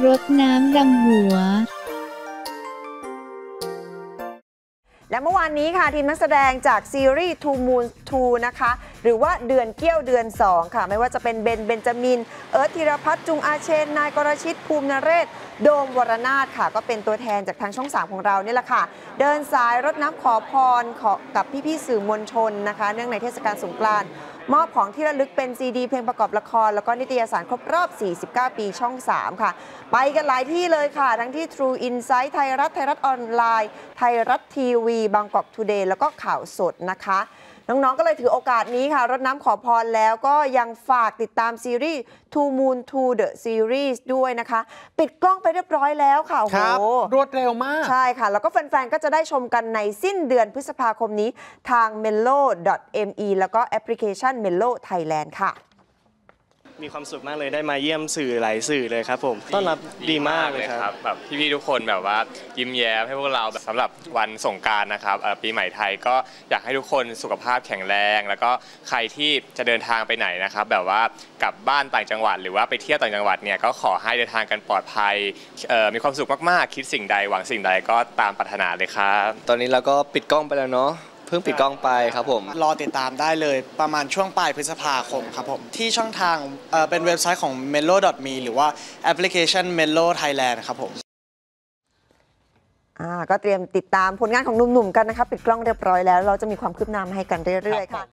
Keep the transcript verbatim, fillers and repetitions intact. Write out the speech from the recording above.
รดน้ำดำหัวและเมื่อวานนี้ค่ะทีมนักแสดงจากซีรีส์ Two Moons ทู นะคะหรือว่าเดือนเกี้ยวเดือนสองค่ะไม่ว่าจะเป็นเบนเบนจามินเอิร์ธธีรพัฒน์จุงอาเชนนายกรชิตภูมินเรศโดมวรนาถค่ะก็เป็นตัวแทนจากทางช่องสามของเรานี่แหละค่ะเดินสายรดน้ำขอพรขอกับพี่ๆสื่อมวลชนนะคะเนื่องในเทศกาลสงกรานต์มอบของที่ระลึกเป็นซีดีเพลงประกอบละครแล้วก็นิตยสารครบรอบ สี่สิบเก้า ปีช่อง สาม ค่ะไปกันหลายที่เลยค่ะทั้งที่ True Insight ไทยรัฐไทยรัฐออนไลน์ไทยรัฐทีวีบางกอกทูเดย์แล้วก็ข่าวสดนะคะน้องๆก็เลยถือโอกาสนี้ค่ะรดน้ำขอพรแล้วก็ยังฝากติดตามซีรีส์ Two Moon ทู The Series ด้วยนะคะปิดกล้องไปเรียบร้อยแล้วค่ะโอ้โหรวดเร็วมากใช่ค่ะแล้วก็แฟนๆก็จะได้ชมกันในสิ้นเดือนพฤษภาคมนี้ทาง เมโล ดอท เอ็ม อี แล้วก็แอปพลิเคชัน Melo Thailand ค่ะมีความสุขมากเลยได้มาเยี่ยมสื่อหลายสื่อเลยครับผมต้อนรับดีมากเลยครับแบบพี่ๆทุกคนแบบว่ายิ้มแย้มให้พวกเราสำหรับวันสงกรานต์นะครับปีใหม่ไทยก็อยากให้ทุกคนสุขภาพแข็งแรงแล้วก็ใครที่จะเดินทางไปไหนนะครับแบบว่ากลับบ้านต่างจังหวัดหรือว่าไปเที่ยวต่างจังหวัดเนี่ยก็ขอให้เดินทางกันปลอดภัยมีความสุขมากๆคิดสิ่งใดหวังสิ่งใดก็ตามปรารถนาเลยครับตอนนี้เราก็ปิดกล้องไปแล้วเนาะเพิ่งปิดกล้องไปครับผมรอติดตามได้เลยประมาณช่วงปลายพฤษภาคมครับผมที่ช่องทางเอ่อเป็นเว็บไซต์ของ เมโล ดอท มี หรือว่าแอปพลิเคชัน Melo Thailand ครับผมอ่าก็เตรียมติดตามผลงานของหนุ่มๆกันนะคะปิดกล้องเรียบร้อยแล้วเราจะมีความคืบหน้ามาให้กันเรื่อยๆค่ะ